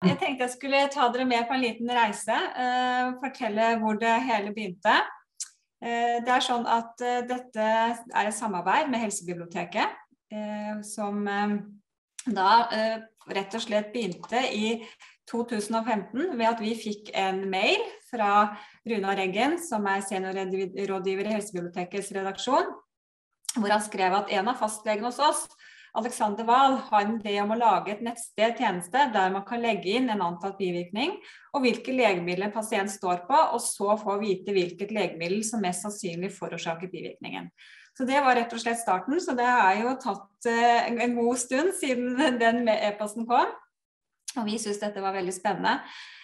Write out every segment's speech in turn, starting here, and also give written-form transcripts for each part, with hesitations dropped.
jeg tenkte jeg skulle ta dere med på en liten reise, fortelle hvor det hele begynte. Det sånn at dette et samarbeid med Helsebiblioteket, som da rett og slett begynte i 2015 ved at vi fikk en mail fra Runar Eggen, som seniorrådgiver i Helsebibliotekets redaksjon, hvor han skrev at en av fastlegene hos oss, Alexander Wahl, har en idé om å lage et nettsted tjeneste der man kan legge inn en antatt bivirkning og hvilke legemidler en pasient står på, og så få vite hvilket legemiddel som mest sannsynlig forårsaker bivirkningen. Så det var rett og slett starten, så det jo tatt en god stund siden den e-posten kom, og vi synes dette var veldig spennende.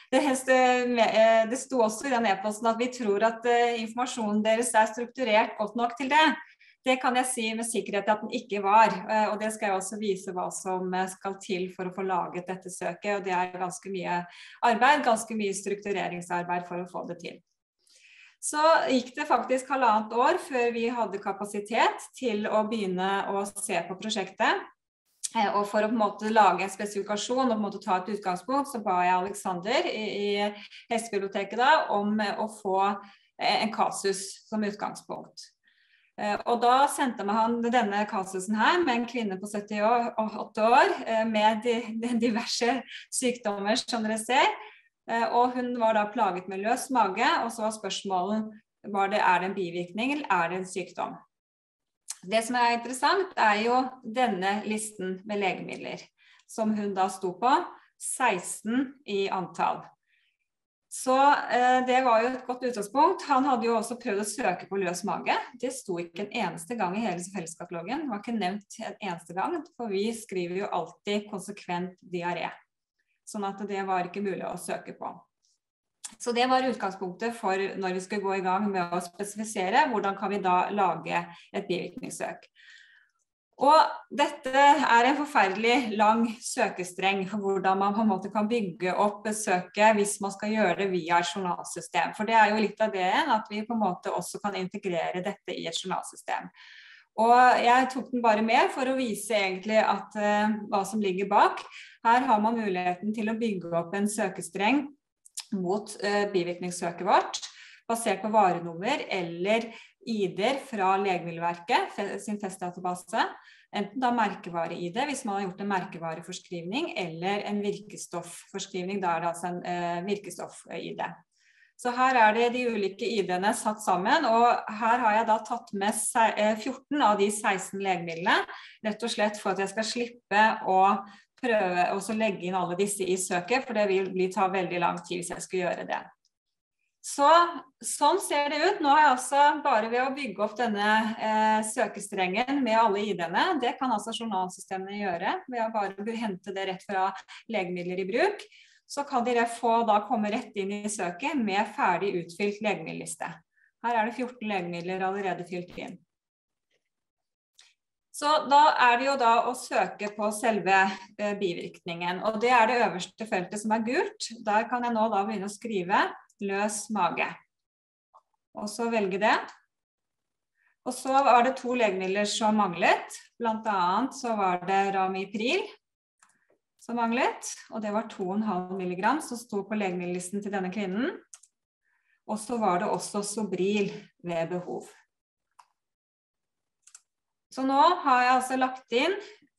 Det sto også i den e-posten at vi tror at informasjonen deres strukturert godt nok til det. Det kan jeg si med sikkerhet at den ikke var, og det skal jeg også vise hva som skal til for å få laget dette søket, og det ganske mye arbeid, ganske mye struktureringsarbeid for å få det til. Så gikk det faktisk 1,5 år før vi hadde kapasitet til å begynne å se på prosjektet, og for å på en måte lage en spesifikasjon og på en måte ta et utgangspunkt, så ba jeg Alexander i Helsebiblioteket da, om å få en kasus som utgangspunkt. Og da sendte han denne kasusen her med en kvinne på 78 år med diverse sykdommer som dere ser, og hun var da plaget med løs mage, og så var spørsmålet, det en bivirkning eller det en sykdom? Det som interessant jo denne listen med legemidler, som hun da sto på, 16 i antall. Så det var jo et godt utgangspunkt. Han hadde jo også prøvd å søke på løs mage. Det sto ikke en eneste gang i hele felleskatalogen. Det var ikke nevnt en eneste gang, for vi skriver jo alltid konsekvent diaré. Sånn at det var ikke mulig å søke på. Så det var utgangspunktet for når vi skulle gå i gang med å spesifisere hvordan kan vi da lage et bivirkningssøk. Og dette en forferdelig lang søkestreng for hvordan man på en måte kan bygge opp søket hvis man skal gjøre det via et journalsystem. For det jo litt av det at vi på en måte også kan integrere dette i et journalsystem. Og jeg tok den bare med for å vise egentlig at hva som ligger bak. Her har man muligheten til å bygge opp en søkestreng mot bivirkningssøket vårt, basert på varenummer eller ID-er fra Legemiddelverket, sin testdatabase, enten da merkevare-ID, hvis man har gjort en merkevareforskrivning, eller en virkestofforskrivning, da det altså en virkestoff-ID. Så her det de ulike ID-ene satt sammen, og her har jeg da tatt med 14 av de 16 legemidlene, rett og slett for at jeg skal slippe å prøve å legge inn alle disse i søket, for det vil ta veldig lang tid hvis jeg skal gjøre det. Så, sånn ser det ut. Nå har jeg altså bare ved å bygge opp denne søkestrengen med alle ID-ene. Det kan altså journalsystemene gjøre, ved å bare hente det rett fra legemidler i bruk. Så kan dere få da komme rett inn i søket med ferdig utfylt legemiddelliste. Her det 14 legemidler allerede fylt inn. Så da det jo da å søke på selve bivirkningen, og det det øverste feltet som gult. Der kan jeg nå da begynne å skrive løs mage. Og så velge det. Og så var det 2 legemidler som manglet. Blant annet så var det Ramipril som manglet, og det var 2,5 milligram som sto på legemiddellisten til denne kvinnen. Og så var det også Sobril ved behov. Så nå har jeg altså lagt inn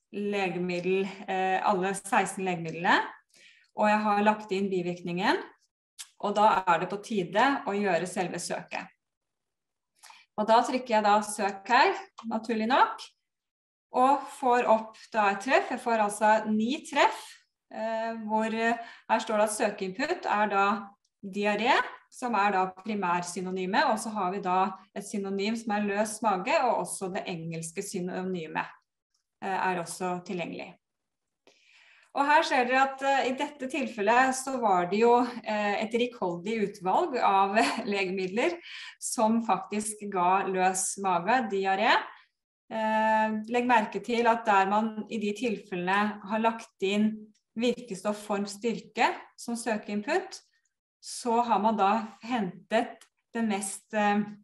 alle 16 legemidlene, og jeg har lagt inn bivirkningen, og da det på tide å gjøre selve søket. Og da trykker jeg da søk her, naturlig nok, og får opp da et treff. Jeg får altså 9 treff, hvor her står det at søkeinput da diaré, som da primærsynonymet, og så har vi da et synonym som løs mage, og også det engelske synonymet også tilgjengelig. Og her ser dere at i dette tilfellet så var det jo et rikholdig utvalg av legemidler som faktisk ga løs mage, diaré. Legg merke til at der man i de tilfellene har lagt inn virkestoff form styrke som søkeinput, så har man da hentet den mest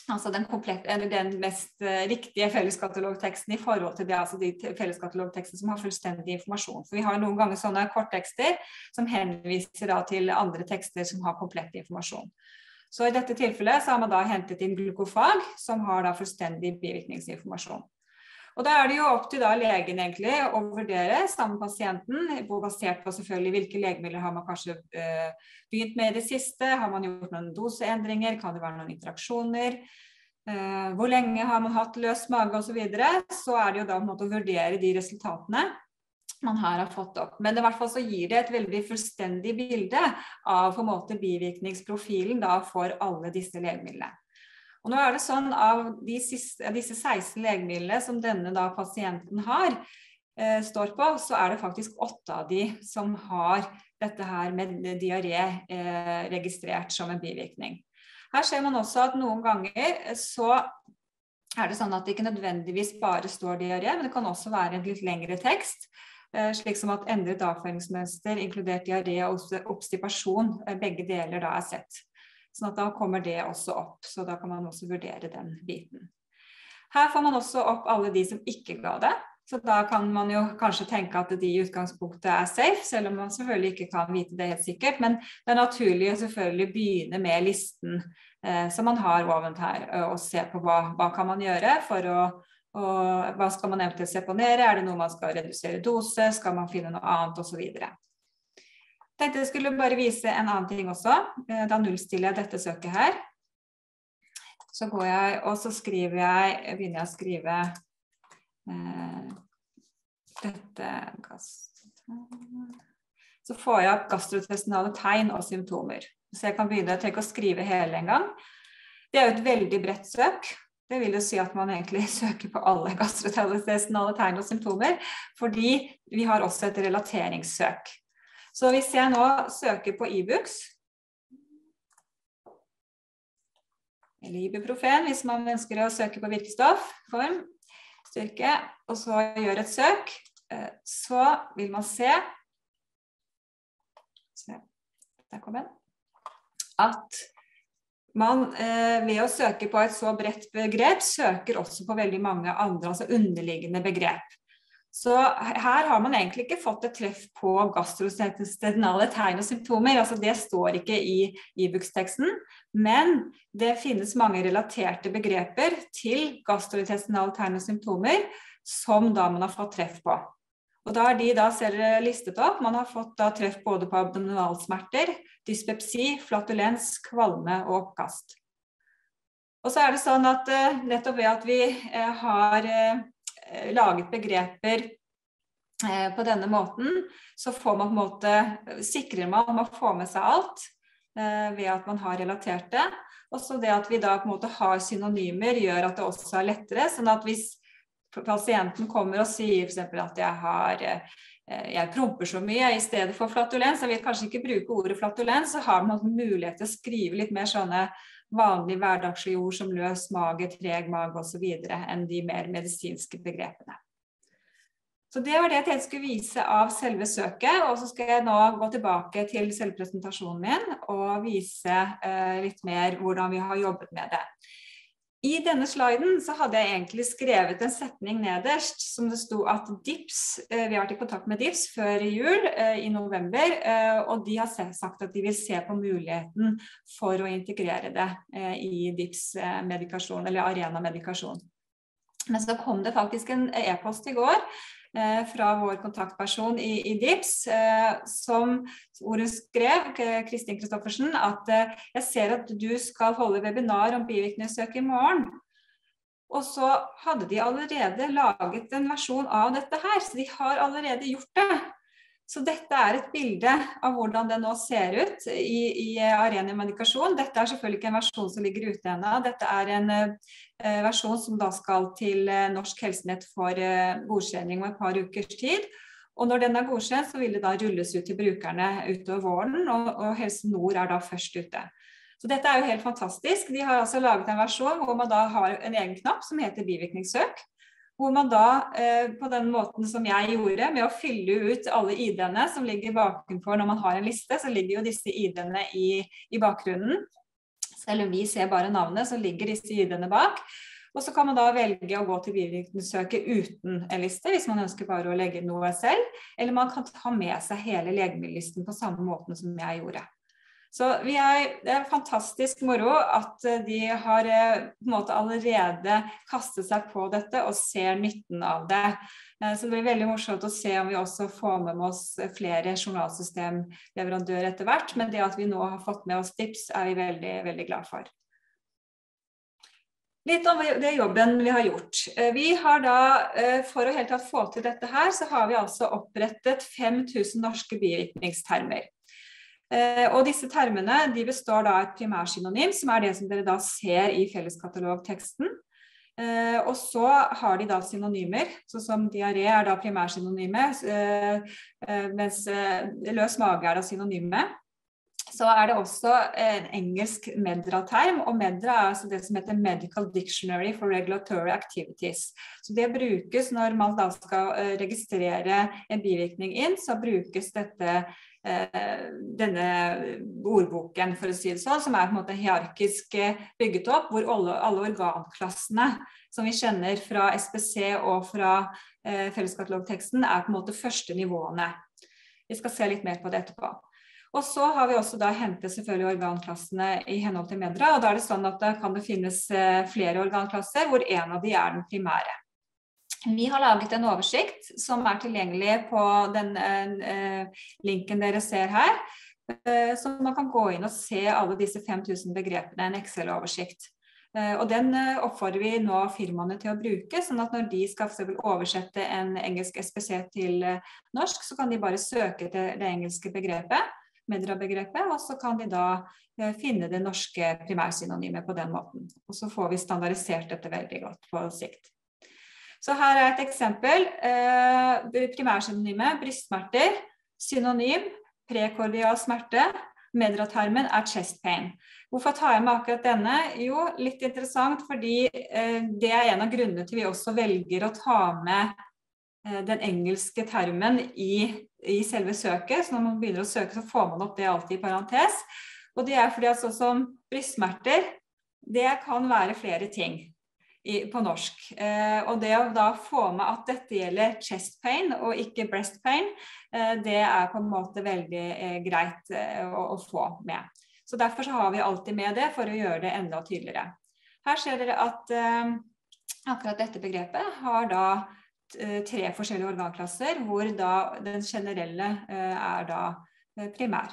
altså den mest riktige felleskatalogteksten i forhold til det, altså de felleskatalogtekstene som har fullstendig informasjon. For vi har noen ganger sånne korttekster som henviser da til andre tekster som har komplett informasjon. Så i dette tilfellet så har man da hentet inn glukofag, som har da fullstendig bivirkningsinformasjon. Og da det jo opp til da legen egentlig å vurdere sammen med pasienten, basert på selvfølgelig hvilke legemidler har man kanskje begynt med i det siste, har man gjort noen doseendringer, kan det være noen interaksjoner, hvor lenge har man hatt løs mage og så videre, så det jo da på en måte å vurdere de resultatene man her har fått opp. Men i hvert fall så gir det et veldig fullstendig bilde av på en måte bivirkningsprofilen da for alle disse legemidlene. Og nå det sånn av disse 16 legemidlene som denne da pasienten har, står på, så det faktisk 8 av de som har dette her med diaré registrert som en bivirkning. Her ser man også at noen ganger så det sånn at det ikke nødvendigvis bare står diaré, men det kan også være en litt lengre tekst, slik som at endret avføringsmønster, inkludert diaré og obstipasjon, begge deler da sett. Sånn at da kommer det også opp, så da kan man også vurdere den biten. Her får man også opp alle de som ikke ga det, så da kan man jo kanskje tenke at de i utgangspunktet safe, selv om man selvfølgelig ikke kan vite det helt sikkert, men det naturlig å selvfølgelig begynne med listen som man har ovenfor her, og se på hva kan man gjøre for hva skal man eventuelt seponere, det noe man skal redusere dose, skal man finne noe annet og så videre. Jeg skulle bare vise en annen ting også, da nullstiller jeg dette søket her. Så går jeg, og så begynner jeg å skrive dette, så får jeg opp gastrointestinale tegn og symptomer. Så jeg kan begynne, jeg trenger ikke å skrive hele en gang. Det jo et veldig bredt søk. Det vil jo si at man egentlig søker på alle gastrointestinale tegn og symptomer, fordi vi har også et relateringssøk. Så hvis jeg nå søker på Ibux, eller Ibuprofen, hvis man ønsker å søke på virkestoff, form, styrke, og så gjør et søk, så vil man se, der kom den, at man ved å søke på et så bredt begrep, søker også på veldig mange andre, altså underliggende begrep. Så her har man egentlig ikke fått et treff på gastrointestinale tegn og symptomer, altså det står ikke i Ibux-teksten, men det finnes mange relaterte begreper til gastrointestinale tegn og symptomer som da man har fått treff på. Og da de da ser listet opp, man har fått da treff både på abdominalsmerter, dyspepsi, flatulens, kvalme og oppkast. Og så det sånn at nettopp ved at vi har laget begreper på denne måten, så får man på en måte, sikrer man får med seg alt ved at man har relatert det. Og så det at vi da på en måte har synonymer gjør at det også lettere, sånn at hvis pasienten kommer og sier for eksempel at jeg promper så mye i stedet for flatulens, jeg vil kanskje ikke bruke ordet flatulens, så har man mulighet til å skrive litt mer sånne vanlige hverdagslige ord som løs mage, treg mage og så videre, enn de mer medisinske begrepene. Så det var det jeg skulle vise av selve søket, og så skal jeg nå gå tilbake til selve presentasjonen min og vise litt mer hvordan vi har jobbet med det. I denne sliden så hadde jeg egentlig skrevet en setning nederst som det stod at DIPS, vi har vært i kontakt med DIPS før jul i november, og de har sagt at de vil se på muligheten for å integrere det i DIPS-medikasjon, eller arena-medikasjon. Men så kom det faktisk en e-post i går fra vår kontaktperson i DIPS, som ordet skrev, Kristin Kristoffersen, at jeg ser at du skal holde webinar om bivirkningssøk i morgen. Og så hadde de allerede laget en versjon av dette her, så de har allerede gjort det. Så dette et bilde av hvordan det nå ser ut i arena-medikasjon. Dette selvfølgelig ikke en versjon som ligger ute ennå. Dette en versjon som da skal til Norsk Helsenett for godkjenning om et par ukers tid. Og når den godkjent, så vil det da rulles ut til brukerne utover våren, og Helse Nord da først ute. Så dette jo helt fantastisk. De har altså laget en versjon hvor man da har en egen knapp som heter bivirkningssøk, hvor man da på den måten som jeg gjorde med å fylle ut alle ID-ene som ligger bakenfor når man har en liste, så ligger jo disse ID-ene i bakgrunnen. Selv om vi ser bare navnet, så ligger disse ID-ene bak. Og så kan man da velge å gå til bivirkningssøket uten en liste, hvis man ønsker bare å legge noe selv, eller man kan ta med seg hele legemiddellisten på samme måten som jeg gjorde. Så det er fantastisk moro at de har på en måte allerede kastet seg på dette og ser nytten av det. Så det blir veldig morsomt å se om vi også får med oss flere journalsystemleverandører etter hvert, men det at vi nå har fått med oss DIPS er vi veldig, veldig glad for. Litt om det jobben vi har gjort. Vi har da, for å helt tatt få til dette her, så har vi altså opprettet 5000 norske bivirkningstermer. Og disse termene, de består da av et primærsynonym, som er det som dere da ser i felleskatalogteksten. Og så har de da synonymer, så som diaré er da primærsynonymet, mens løs mage er da synonymet. Så er det også en engelsk MEDRA-term, og MEDRA er altså det som heter Medical Dictionary for Regulatory Activities. Så det brukes når man da skal registrere en bivirkning inn, så brukes denne ordboken, for å si det sånn, som er på en måte hierarkisk bygget opp, hvor alle organklassene som vi kjenner fra SPC og fra felleskatalogteksten er på en måte første nivåene. Vi skal se litt mer på det etterpå. Og så har vi også da hentet selvfølgelig organklassene i henhold til MEDRA, og da er det sånn at det kan finnes flere organklasser, hvor en av de er den primære. Vi har laget en oversikt som er tilgjengelig på den linken dere ser her, så man kan gå inn og se alle disse 5000 begrepene, en Excel-oversikt. Og den oppfordrer vi nå firmaene til å bruke, sånn at når de skal for eksempel oversette en engelsk SPC til norsk, så kan de bare søke til det engelske begrepet, MEDRA-begrepet, og så kan de da finne det norske primærsynonymet på den måten. Og så får vi standardisert dette veldig godt på sikt. Så her er et eksempel. Primærsynonymet, brystsmerter, synonym, prekordial smerte, MEDRA-termen er chest pain. Hvorfor tar jeg med akkurat denne? Jo, litt interessant, fordi det er en av grunnene til vi også velger å ta med den engelske termen i selve søket, så når man begynner å søke så får man opp det alltid i parentes, og det er fordi at sånn som brystsmerter, det kan være flere ting på norsk, og det å da få med at dette gjelder chest pain og ikke breast pain, det er på en måte veldig greit å få med. Så derfor så har vi alltid med det for å gjøre det enda tydeligere. Her ser dere at akkurat dette begrepet har da 3 forskjellige organklasser, hvor da den generelle er da primær.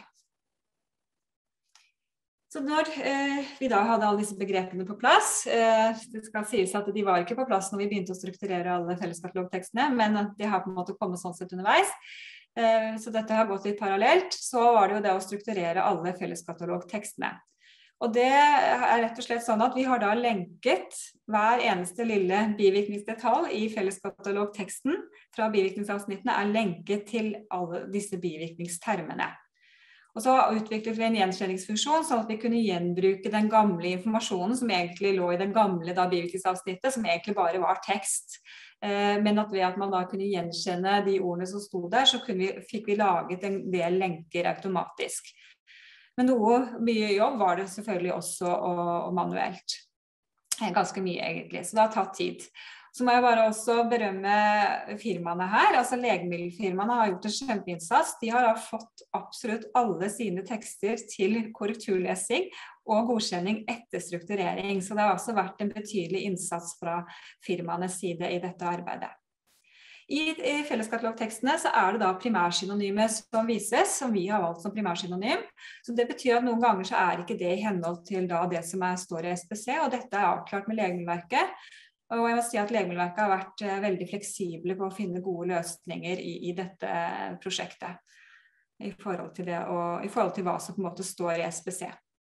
Så når vi da hadde alle disse begrepene på plass, det skal sies at de var ikke på plass når vi begynte å strukturere alle felleskatalogtekstene, men de har på en måte kommet sånn sett underveis, så dette har gått litt parallelt, så var det jo det å strukturere alle felleskatalogtekstene. Og det er rett og slett sånn at vi har da lenket hver eneste lille bivirkningsdetalj i felleskatalogteksten fra bivirkningsavsnittene er lenket til alle disse bivirkningstermene. Og så utviklet vi en gjenkjenningsfunksjon sånn at vi kunne gjenbruke den gamle informasjonen som egentlig lå i den gamle bivirkningsavsnittet, som egentlig bare var tekst. Men at ved at man da kunne gjenkjenne de ordene som sto der, så fikk vi laget en del lenker automatisk. Men mye jobb var det selvfølgelig også og manuelt. Ganske mye egentlig, så det har tatt tid. Så må jeg bare også berømme firmaene her. Altså legemiddelfirmaene har gjort en kjempeinnsats. De har da fått absolutt alle sine tekster til korrekturlesing og godkjenning etter strukturering. Så det har også vært en betydelig innsats fra firmaenes side i dette arbeidet. I felleskatalogtekstene så er det da primærsynonymet som vises, som vi har valgt som primærsynonym. Så det betyr at noen ganger så er ikke det i henhold til da det som står i SPC, og dette er avklart med Legemiddelverket. Og jeg må si at Legemiddelverket har vært veldig fleksible på å finne gode løsninger i dette prosjektet, i forhold til det, og i forhold til hva som på en måte står i SPC.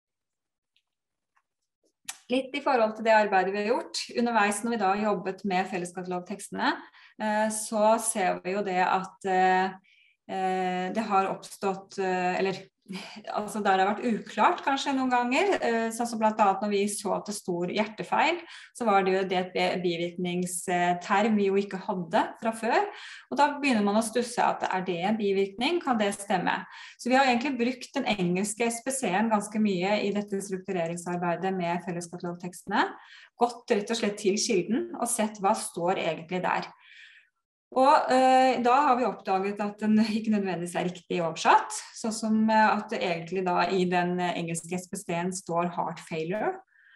Litt i forhold til det arbeidet vi har gjort, underveis når vi da har jobbet med felleskatalogtekstene, så ser vi jo det at det har oppstått, eller altså der det har vært uklart kanskje noen ganger, sånn som blant annet når vi så at det stod hjertefeil, så var det jo det et bivirkningsterm vi jo ikke hadde fra før, og da begynner man å stusse at det en bivirkning, kan det stemme? Så vi har egentlig brukt den engelske SPC-en ganske mye i dette struktureringsarbeidet med felleskatalogtekstene, gått rett og slett til kilden og sett hva står egentlig der. Og da har vi oppdaget at den ikke nødvendigvis riktig oversatt, sånn som at det egentlig da i den engelske SPC-en står heart failure,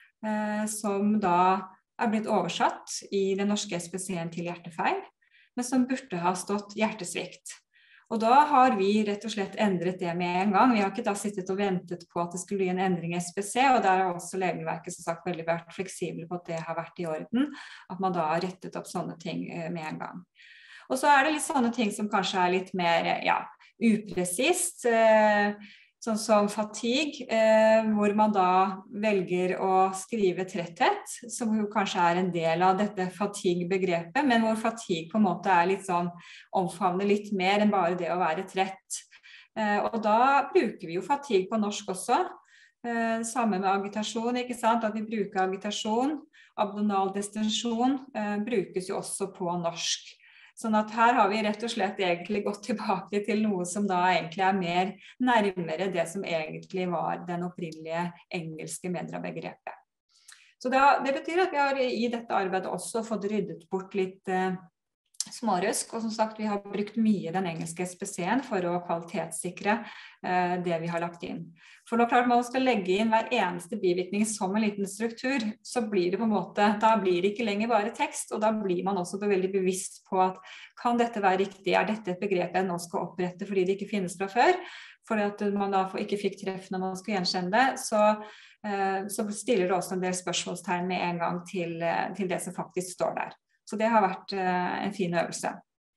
som da blitt oversatt i den norske SPC-en til hjertefeil, men som burde ha stått hjertesvikt. Og da har vi rett og slett endret det med en gang. Vi har ikke da sittet og ventet på at det skulle bli en endring i SPC, og der har også Legemiddelverket som sagt veldig vært fleksible på at det har vært i orden, at man da har rettet opp sånne ting med en gang. Og så det litt sånne ting som kanskje litt mer upresist, sånn som fatigue, hvor man da velger å skrive tretthet, som jo kanskje en del av dette fatigue-begrepet, men hvor fatigue på en måte litt sånn, omfavner litt mer enn bare det å være trett. Og da bruker vi jo fatigue på norsk også, samme med agitasjon, ikke sant? At vi bruker agitasjon, abdominal distensjon, brukes jo også på norsk. Sånn at her har vi rett og slett egentlig gått tilbake til noe som da egentlig mer nærmere det som egentlig var den opprinnelige engelske medra-begrepet. Så det betyr at vi har i dette arbeidet også fått ryddet bort litt smårøsk, og som sagt vi har brukt mye den engelske SPC-en for å kvalitetssikre det vi har lagt inn. For når klart man skal legge inn hver eneste bivirkning som en liten struktur, så blir det på en måte, da blir det ikke lenger bare tekst, og da blir man også veldig bevisst på at kan dette være riktig, dette et begrep jeg nå skal opprette fordi det ikke finnes fra før, fordi at man da ikke fikk treff når man skulle gjenkjenne det, så stiller det også en del spørsmålstegn med en gang til det som faktisk står der. Så det har vært en fin øvelse.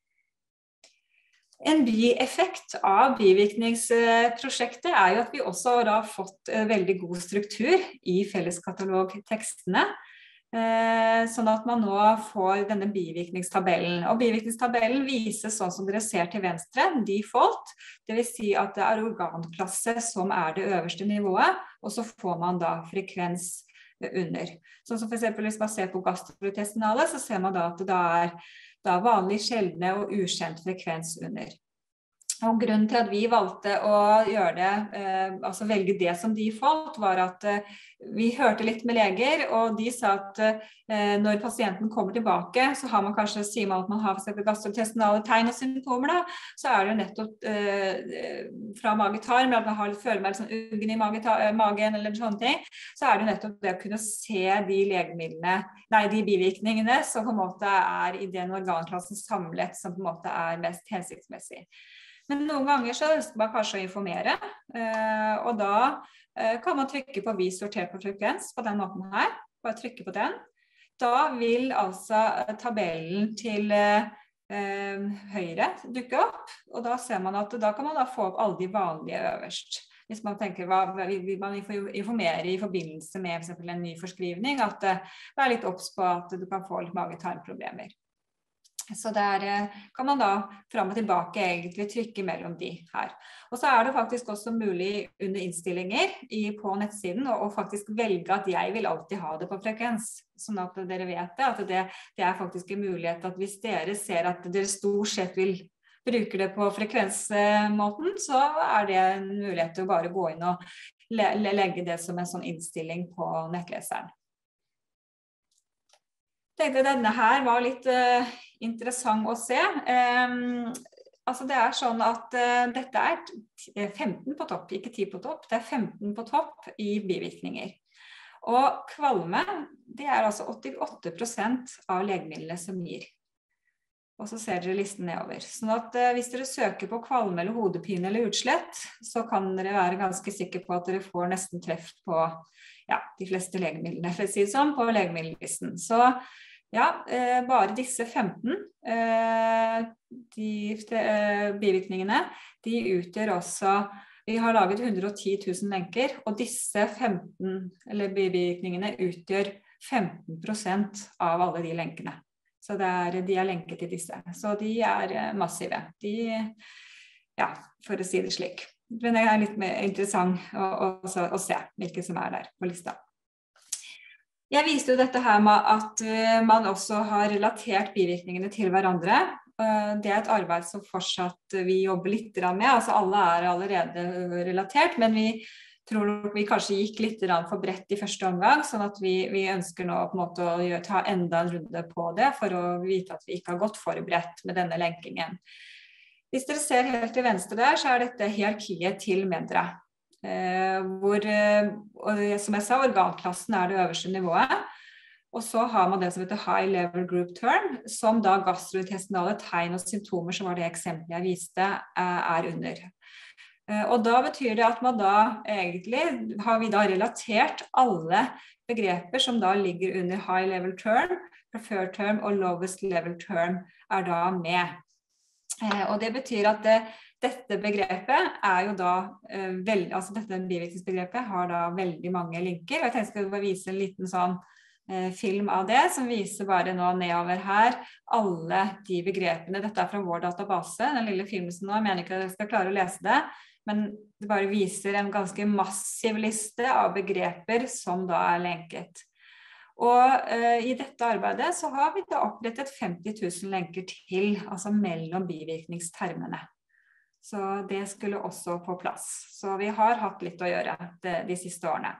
En bieffekt av bivirkningsprosjektet jo at vi også har fått veldig god struktur i felleskatalogtekstene, sånn at man nå får denne bivirkningstabellen. Og bivirkningstabellen vises sånn som dere ser til venstre, default, det vil si at det organklasse som det øverste nivået, og så får man da frekvens under. Sånn som for eksempel hvis man ser på gastrointestinale, så ser man da at det vanlig sjeldne og ukjent frekvens under. Og grunnen til at vi valgte å gjøre det, altså velge det som default, var at vi hørte litt med leger, og de sa at når pasienten kommer tilbake, så har man kanskje, sier man at man har for eksempel gastrointestinale tegn og symptomer da, så det jo nettopp fra magetarm, at man føler meg litt sånn uggen i magen eller sånne ting, så det nettopp det å kunne se de legemidlene, de bivirkningene som på en måte i den organklassen samlet, som på en måte mest hensiktsmessig. Men noen ganger så ønsker man kanskje å informere, og da kan man trykke på vis sortert på frekvens på den måten her, bare trykke på den. Da vil altså tabellen til høyre dukke opp, og da ser man at da kan man da få opp alle de vanlige øverst. Hvis man tenker vil man informere i forbindelse med for eksempel en ny forskrivning, at det litt obs på at du kan få litt mage-tarmproblemer. Så der kan man da fram og tilbake egentlig trykke mellom de her. Og så det faktisk også mulig under innstillinger på nettsiden å faktisk velge at jeg vil alltid ha det på frekvens. Sånn at dere vet det, at det faktisk en mulighet at hvis dere ser at dere stort sett vil bruke det på frekvensmåten, så det en mulighet til å bare gå inn og legge det som en sånn innstilling på nettleseren. Jeg tenkte denne her var litt interessant å se. Altså det sånn at dette 15 på topp, ikke 10 på topp, det 15 på topp i bivirkninger. Og kvalme, det altså 88% av legemidlene som gir. Og så ser dere listen nedover. Sånn at hvis dere søker på kvalme eller hodepine eller utslett, så kan dere være ganske sikre på at dere får nesten treff på de fleste legemidlene, for å si det sånn, på legemiddellisten. Så bare disse 15 bivirkningene, de utgjør også, vi har laget 110 000 lenker, og disse 15 bivirkningene utgjør 15% av alle de lenkene. Så de lenket til disse. Så de massive. For å si det slik. Men det litt mer interessant å se hvilke som der på lista. Jeg viste jo dette her med at man også har relatert bivirkningene til hverandre. Det et arbeid som fortsatt vi jobber litt med, altså alle allerede relatert, men vi tror nok vi kanskje gikk litt for bredt i første omgang, sånn at vi ønsker nå på en måte å ta enda en runde på det, for å vite at vi ikke har gått for bredt med denne lenkingen. Hvis dere ser helt til venstre der, så dette hierarkiet til Medra. Hvor, som jeg sa, organklassen det øverste nivået, og så har man det som heter High Level Group Term, som da gastrointestinale tegn og symptomer, som var det eksempelet jeg viste, under. Og da betyr det at man da egentlig har vi da relatert alle begreper som da ligger under High Level Term, Preferred Term og Lowest Level Term da med. Og det betyr at dette begrepet jo da altså dette bivirkningsbegrepet har da veldig mange linker, og jeg tenkte jeg skulle bare vise en liten sånn film av det, som viser bare nå nedover her alle de begrepene. Dette fra vår database, den lille filmen som nå, jeg mener ikke at dere skal klare å lese det, men det bare viser en ganske massiv liste av begreper som da lenket. Og i dette arbeidet så har vi da opprettet 50 000 lenker til, altså mellom bivirkningstermene. Så det skulle også på plass. Så vi har hatt litt å gjøre de siste årene.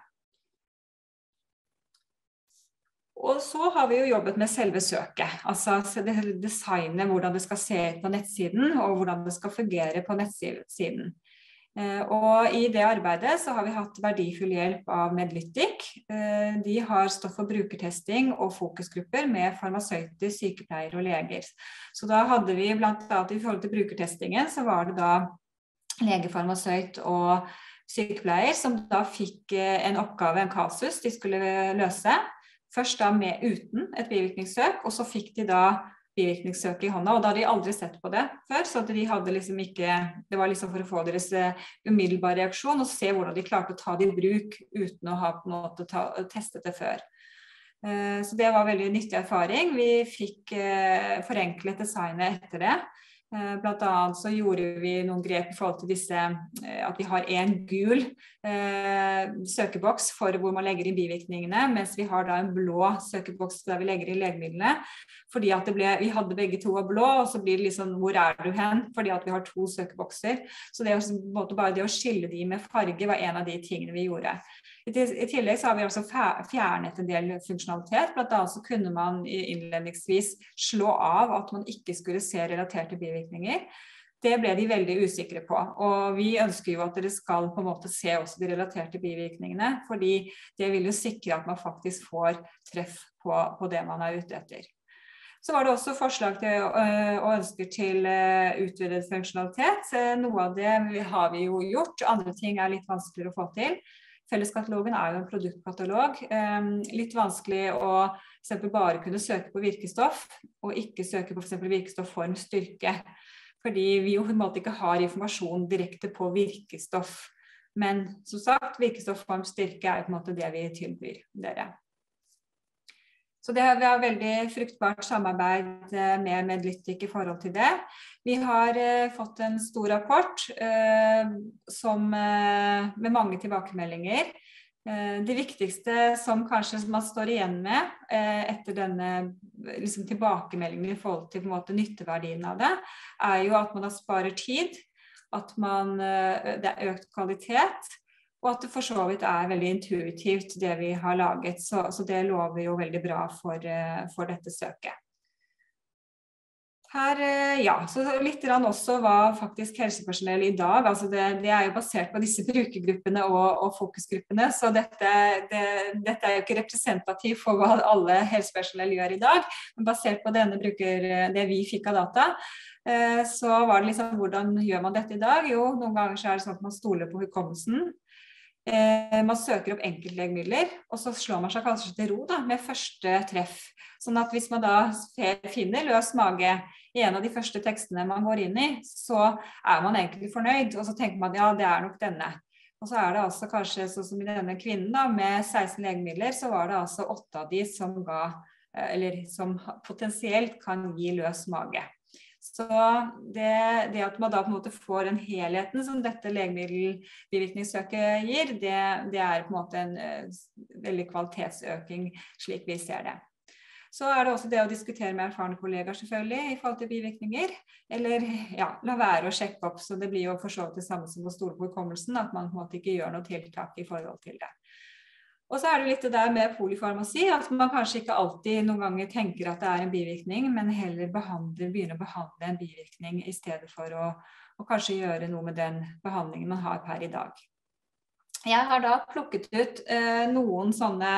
Og så har vi jo jobbet med selve søket, altså designet, hvordan det skal se ut på nettsiden, og hvordan det skal fungere på nettsiden. Og i det arbeidet så har vi hatt verdifull hjelp av Medlytic. De har stått for brukertesting og fokusgrupper med farmasøyter, sykepleiere og leger. Så da hadde vi blant annet i forhold til brukertestingen, så var det da legefarmasøyt og sykepleier som da fikk en oppgave, en kasus de skulle løse. Først da uten et bivirkningssøk, og så fikk de da bivirkningssøk i hånda, og da hadde de aldri sett på det før, så at de hadde liksom ikke, det var liksom for å få deres umiddelbare reaksjon, og se hvordan de klarte å ta det i bruk uten å ha på en måte testet det før. Så det var veldig nyttig erfaring. Vi fikk forenklet designet etter det. Blant annet så gjorde vi noen grep i forhold til disse, at vi har en gul søkeboks for hvor man legger inn bivirkningene, mens vi har da en blå søkeboks der vi legger inn legemidlene, fordi at vi hadde begge to av blå, og så blir det liksom, hvor du hen? Fordi at vi har to søkebokser. Så det bare det å skille de med farge var en av de tingene vi gjorde. I tillegg så har vi også fjernet en del funksjonalitet, blant annet så kunne man innledningsvis slå av at man ikke skulle se relaterte bivirkninger. Det ble de veldig usikre på, og vi ønsker jo at dere skal på en måte se også de relaterte bivirkningene, fordi det vil jo sikre at man faktisk får treff på det man ute etter. Så var det også forslag til og ønsker til utvidet funksjonalitet. Noe av det har vi jo gjort, andre ting litt vanskeligere å få til. Felleskatalogen jo en produktkatalog, litt vanskelig å for eksempel bare kunne søke på virkestoff, og ikke søke på for eksempel virkestoff form styrke, fordi vi jo på en måte ikke har informasjon direkte på virkestoff, men som sagt, virkestoff form styrke på en måte det vi tilbyr dere. Så vi har veldig fruktbart samarbeid med Medlytic i forhold til det. Vi har fått en stor rapport med mange tilbakemeldinger. Det viktigste som kanskje man står igjen med etter denne liksom, tilbakemeldingen i forhold til på en måte, nytteverdien av det, jo at man sparer tid, at det økt kvalitet, og at det for så vidt veldig intuitivt det vi har laget, så det lover jo veldig bra for dette søket. Her, så litt også hva faktisk helsepersonell i dag, altså det jo basert på disse brukergruppene og fokusgruppene, så dette jo ikke representativt for hva alle helsepersonell gjør i dag, men basert på det vi fikk av data, så var det liksom, hvordan gjør man dette i dag? Jo, noen ganger så det sånn at man stoler på hukommelsen. Man søker opp enkeltlegemidler, og så slår man seg kanskje til ro med første treff. Sånn at hvis man da finner løs mage i en av de første tekstene man går inn i, så man egentlig fornøyd, og så tenker man, ja, det nok denne. Og så det altså kanskje, sånn som i denne kvinnen da, med 16 legemidler, så var det altså 8 av de som potensielt kan gi løs mage. Så det at man da på en måte får den helheten som dette legemiddelbivirkningssøket gir, det på en måte en veldig kvalitetsøking slik vi ser det. Så det også det å diskutere med erfarne kollegaer selvfølgelig i forhold til bivirkninger, eller la være å sjekke opp, så det blir jo for så vidt det samme som å stole på hukommelsen, at man på en måte ikke gjør noe tiltak i forhold til det. Og så det litt det der med polyfarmasi, at man kanskje ikke alltid noen ganger tenker at det en bivirkning, men heller begynner å behandle en bivirkning i stedet for å kanskje gjøre noe med den behandlingen man har per i dag. Jeg har da plukket ut noen sånne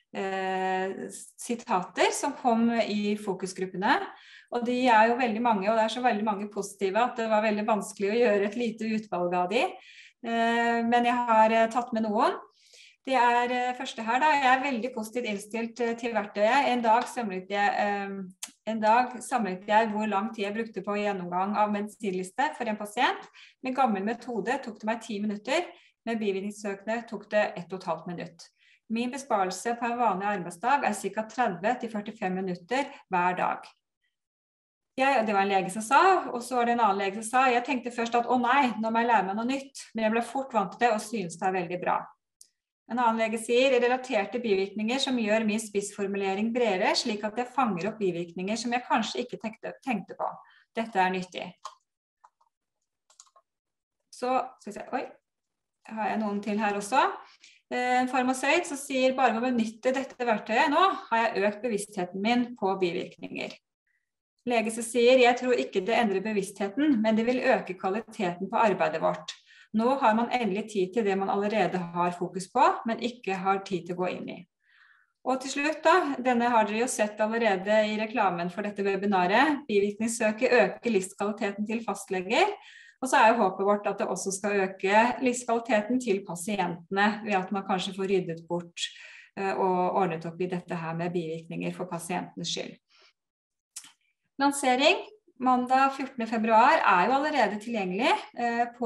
sitater som kom i fokusgruppene, og de jo veldig mange, og det så veldig mange positive at det var veldig vanskelig å gjøre et lite utvalg av de, men jeg har tatt med noen. Det første her da, jeg veldig positivt innstilt til verktøyet. En dag sammenlignet jeg hvor lang tid jeg brukte på gjennomgang av medisinliste for en pasient. Med gammel metode tok det meg 10 minutter, med bivirkningssøkende tok det 1,5 minutt. Min besparelse på en vanlig arbeidsdag ca. 30-45 minutter hver dag. Det var en lege som sa, og så var det en annen lege som sa, jeg tenkte først at, nei, nå må jeg lære meg noe nytt, men jeg ble fort vant til det og synes det veldig bra. En annen lege sier, relaterte bivirkninger som gjør min spissformulering bredere, slik at jeg fanger opp bivirkninger som jeg kanskje ikke tenkte på. Dette nyttig. Så, skal vi se, har jeg noen til her også. En farmasøyt som sier, bare med å benytte dette verktøyet nå, har jeg økt bevisstheten min på bivirkninger. Lege som sier, jeg tror ikke det endrer bevisstheten, men det vil øke kvaliteten på arbeidet vårt. Nå har man endelig tid til det man allerede har fokus på, men ikke har tid til å gå inn i. Og til slutt da, denne har dere jo sett allerede i reklamen for dette webinaret. Bivirkningssøket øker livskvaliteten til fastleger, og så jo håpet vårt at det også skal øke livskvaliteten til pasientene, ved at man kanskje får ryddet bort og ordnet opp i dette her med bivirkninger for pasientens skyld. Lansering. Mandag 14. februar jo allerede tilgjengelig på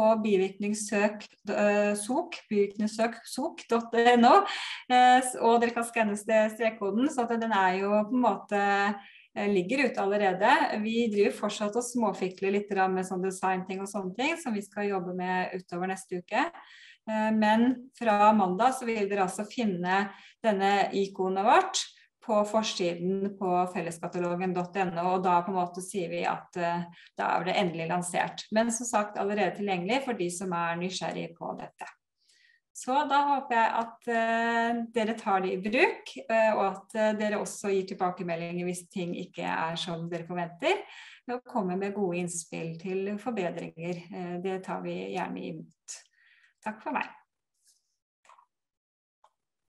bivirkningssøk.no, og dere kan skanne strekkoden, så at den jo på en måte ligger ute allerede. Vi driver fortsatt og småfikler litt med sånn designting og sånne ting, som vi skal jobbe med utover neste uke. Men fra mandag så vil dere altså finne denne ikonet vårt på forsiden på felleskatalogen.no, og da på en måte sier vi at da det endelig lansert. Men som sagt allerede tilgjengelig for de som nysgjerrige på dette. Så da håper jeg at dere tar det i bruk, og at dere også gir tilbakemeldinger hvis ting ikke som dere forventer, og kommer med gode innspill til forbedringer. Det tar vi gjerne imot. Takk for meg.